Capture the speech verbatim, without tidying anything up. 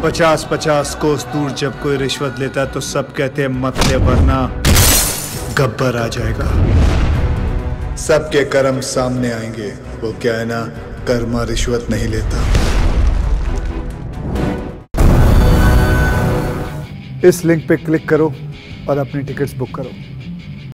पचास पचास कोस दूर जब कोई रिश्वत लेता तो सब कहते हैं मत ले वरना गब्बर आ जाएगा। सबके कर्म सामने आएंगे, वो क्या है ना, कर्मा रिश्वत नहीं लेता। इस लिंक पे क्लिक करो और अपनी टिकट्स बुक करो।